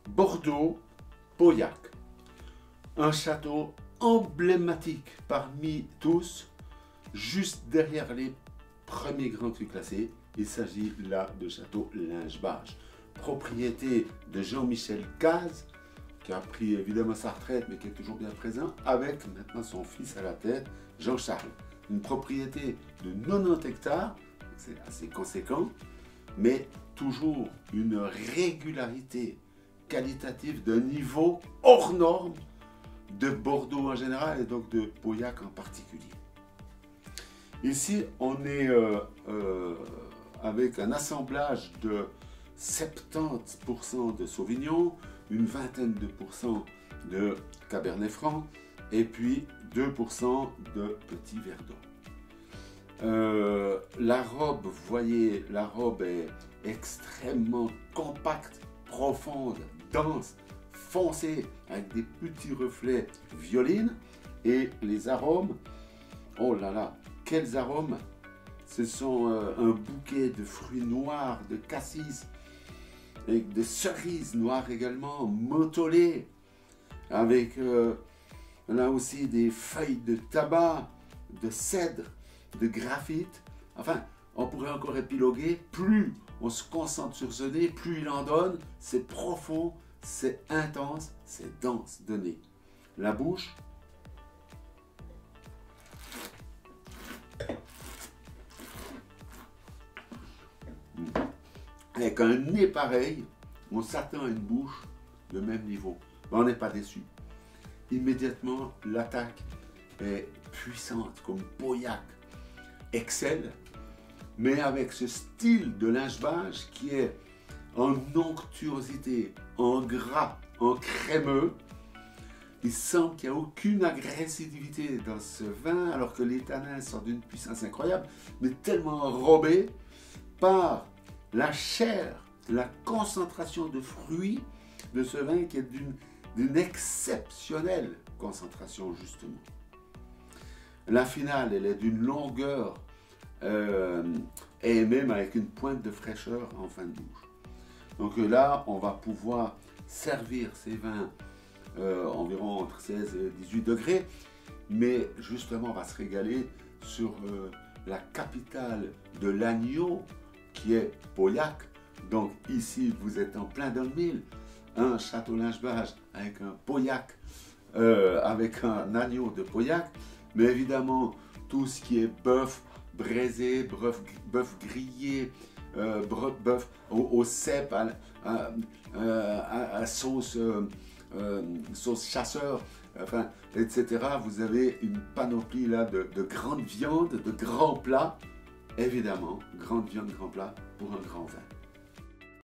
Bordeaux-Pauillac. Un château emblématique parmi tous, juste derrière les premiers grands crus classés. Il s'agit là de château Lingebage, propriété de Jean-Michel Cazes, qui a pris évidemment sa retraite, mais qui est toujours bien présent, avec maintenant son fils à la tête, Jean-Charles. Une propriété de 90 hectares, c'est assez conséquent, mais toujours une régularité qualitative d'un niveau hors norme de Bordeaux en général et donc de Pauillac en particulier. Ici, on est avec un assemblage de 70% de Sauvignon, une vingtaine de pourcents de Cabernet Franc et puis 2% de Petit Verdot. La robe, vous voyez, la robe est extrêmement compacte, profonde, dense, foncée, avec des petits reflets violines. Et les arômes, oh là là, quels arômes! Ce sont un bouquet de fruits noirs, de cassis, avec des cerises noires également, mentholées, avec là aussi des feuilles de tabac, de cèdre, de graphite. Enfin, on pourrait encore épiloguer. Plus on se concentre sur ce nez, plus il en donne. C'est profond, c'est intense, c'est dense de nez. La bouche, avec un nez pareil, on s'attend à une bouche de même niveau. Mais on n'est pas déçu. Immédiatement, l'attaque est puissante, comme Pauillac excelle, mais avec ce style de Lingebage qui est en onctuosité, en gras, en crémeux. Il semble qu'il n'y a aucune agressivité dans ce vin, alors que les tanins sont d'une puissance incroyable, mais tellement enrobés par la chair, la concentration de fruits de ce vin qui est d'une exceptionnelle concentration justement. La finale, elle est d'une longueur et même avec une pointe de fraîcheur en fin de bouche. Donc là, on va pouvoir servir ces vins environ entre 16 et 18 degrés, mais justement, on va se régaler sur la capitale de l'agneau, qui est Pauillac. Donc ici, vous êtes en plein dans le mille. Un château Lingebage avec un Pauillac, avec un agneau de Pauillac, mais évidemment, tout ce qui est bœuf braisé, bœuf grillé, bœuf au cèpe, à sauce, sauce chasseur, enfin, etc. Vous avez une panoplie là de grandes viandes, de grands plats. Évidemment, grande viande, grand plat pour un grand vin.